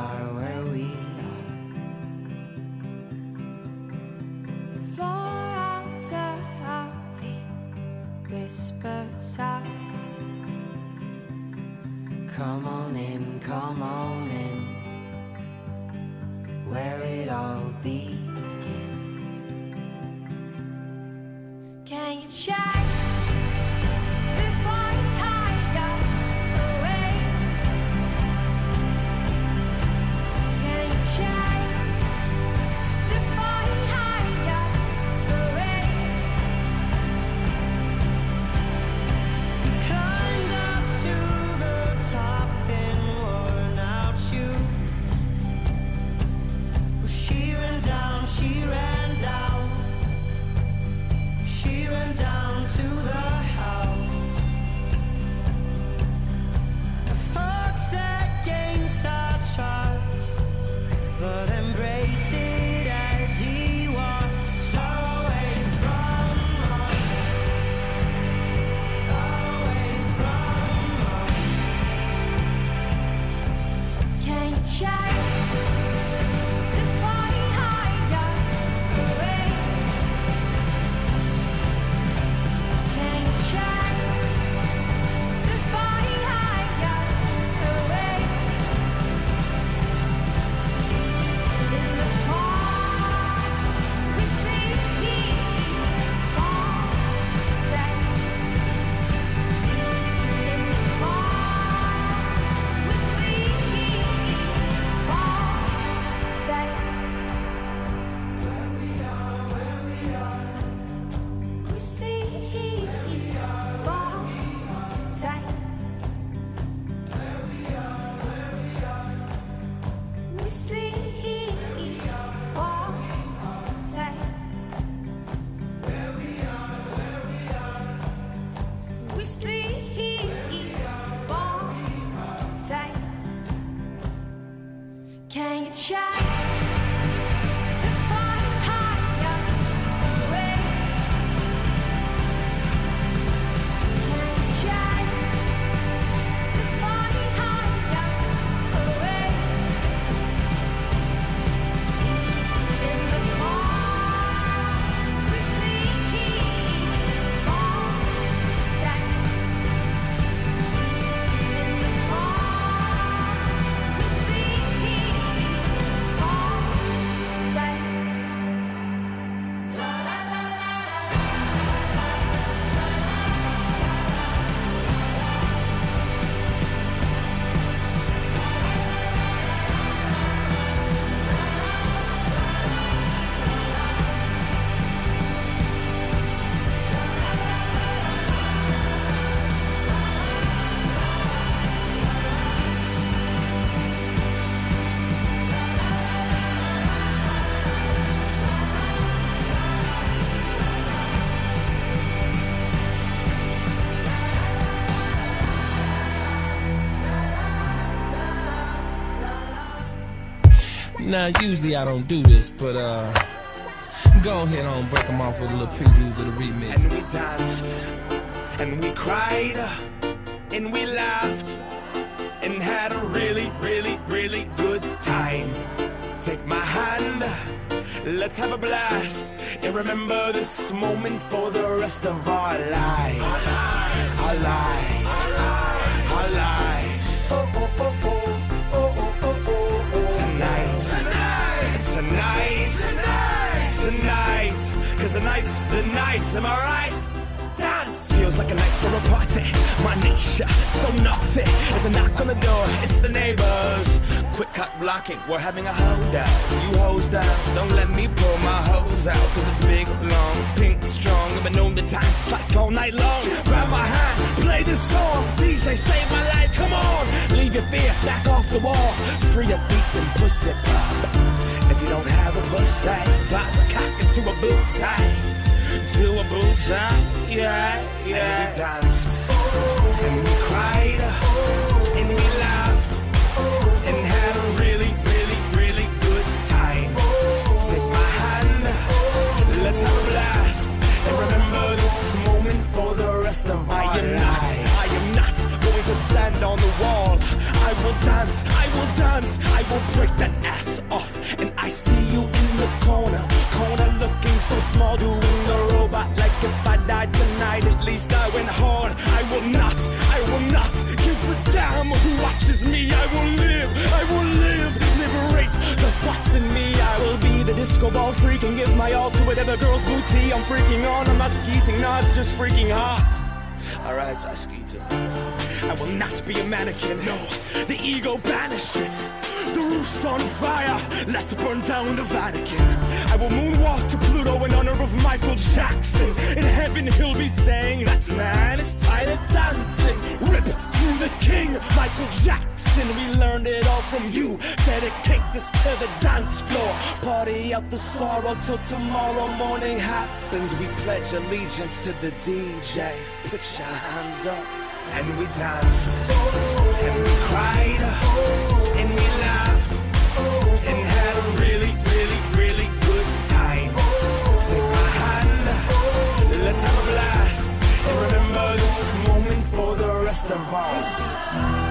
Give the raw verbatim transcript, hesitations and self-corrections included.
are where we are. The floor under our feet whispers out. Come on in, come on in, where it all begins. Can you check before you hide away? Can you check before you hide away? You climbed up to the top and worn out shoes. Well, she ran down, she ran down, she ran down to the house. The folks that gains our trust, but then breaks it as he walks away from us, away from us. Can you check the fire higher away? Can you check the fire higher away? In the fall, we sleep all day. In the fall, we sleep all day. Where we are, where we are, we sleep all day. Where we are, where we are, we sleep all day. Where we are, where we are, we sleep all day. Can you check the fire higher away? Can you check the fire higher away? In the fall, we sleep all day. In the fall, we sleep all day. Now, usually I don't do this, but uh, go ahead and break them off with a little previews of the remix. And we danced, and we cried, and we laughed, and had a really, really, really good time. Take my hand, let's have a blast, and remember this moment for the rest of our lives. Our lives, our lives. Oh, oh, oh, oh, oh, oh, oh, oh. Tonight, tonight, tonight, tonight, tonight, cause tonight's the night, am I right? Dance feels like a night for a party. My nature, so naughty. There's a knock on the door, it's the neighbors. Quick cock blocking, we're having a hold out. You hose down, don't let me pull my hose out. Cause it's big, long, pink, strong. I've been known the time to slack all night long. Grab my hand, play this song. D J, save my life, come on. Leave your fear, back off the wall. Free a beat and pussy pop. If you don't have a pussy, pop a cock into a boot tie. To a boot tie, yeah, yeah. And we danced, and we cried, and we laughed, and had a really, really, really good time. Take my hand, let's have a blast, and remember this moment for the rest of our lives. I am not, I am not going to stand on the wall. I will dance, I will dance, I will break that ass off. And I see you in the corner, corner looking so small, doing the robot like if I died tonight, at least I went hard. I will not, I will not give a damn who watches me. I will live, I will live, liberate the thoughts in me. I will be the disco ball freak and give my all to whatever girl's booty I'm freaking on. I'm not skeeting, no, it's just freaking hot. Alright, I skeeted. I will not be a mannequin, no, the ego banish it. The roof's on fire, let's burn down the Vatican. I will moonwalk to Pluto in honor of Michael Jackson. In heaven he'll be saying, that man is tired of dancing. Rip to the king, Michael Jackson. We learned it all from you. Dedicate this to the dance floor. Party out the sorrow till tomorrow morning happens. We pledge allegiance to the D J. Put your hands up. And we danced, and we cried, and we laughed, and had a really, really, really good time. Take my hand, let's have a blast, and remember this moment for the rest of us.